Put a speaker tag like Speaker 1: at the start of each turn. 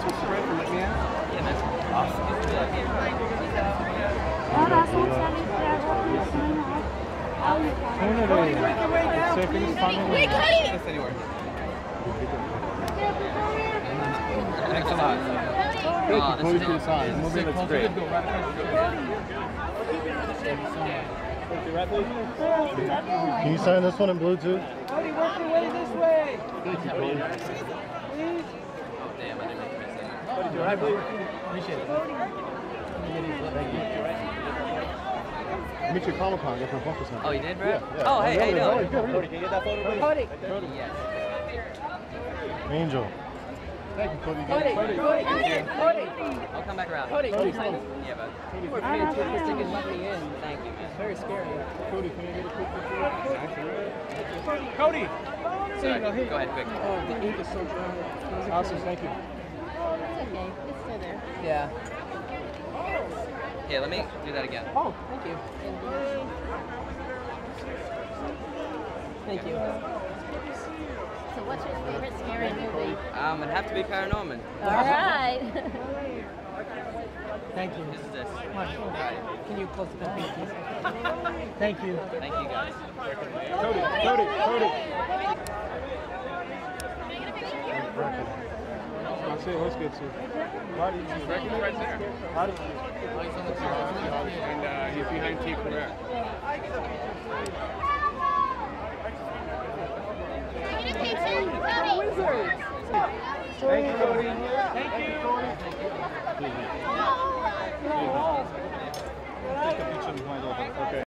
Speaker 1: switch the right for let me ask?
Speaker 2: Yeah, man. Awesome.
Speaker 3: Wait, Cody!
Speaker 1: That's anywhere. Thanks a lot. Thank you, Cody, for your sign. Movie looks great.
Speaker 4: Can you sign this one in blue too?
Speaker 5: Cody, work your way this way.
Speaker 4: Thank you, Cody.
Speaker 2: Oh, damn, I didn't make a mistake.
Speaker 1: Cody, do right, please? Appreciate it. Thank you.
Speaker 4: Meet you at Comic-Con, get my focus on.
Speaker 2: Oh, you did, bro?
Speaker 4: Yeah.
Speaker 2: Oh, hey, how you doing?
Speaker 1: Cody, can you get that photo, please?
Speaker 5: Cody.
Speaker 2: Yes.
Speaker 4: Angel.
Speaker 1: Thank you, Cody.
Speaker 5: Cody.
Speaker 2: I'll come back around.
Speaker 5: Cody.
Speaker 2: Yeah, bud.
Speaker 5: You were fantastic and let me in.
Speaker 2: Thank you, man.
Speaker 5: Very scary.
Speaker 1: Cody, can I get a quick picture? Cody!
Speaker 2: Sorry, go ahead, quick.
Speaker 5: Oh, the ink is so dry.
Speaker 1: Awesome, thank you.
Speaker 3: It's okay. It's still there.
Speaker 5: Yeah.
Speaker 2: Yeah, let me do that again.
Speaker 5: Oh, thank you. Thank you.
Speaker 3: So what's your favorite scary movie?
Speaker 2: It'd have to be ParaNorman.
Speaker 3: All right.
Speaker 5: Thank you.
Speaker 2: This is this.
Speaker 5: Alright. Can you close the page, please? Thank you.
Speaker 2: Thank you, guys.
Speaker 1: Cody! That's it, let's get to Marty, he's right there. Marty. He's on the chair. And he's behind T. Career. Thank you, Cody. Thank you. Take a picture behind. Okay.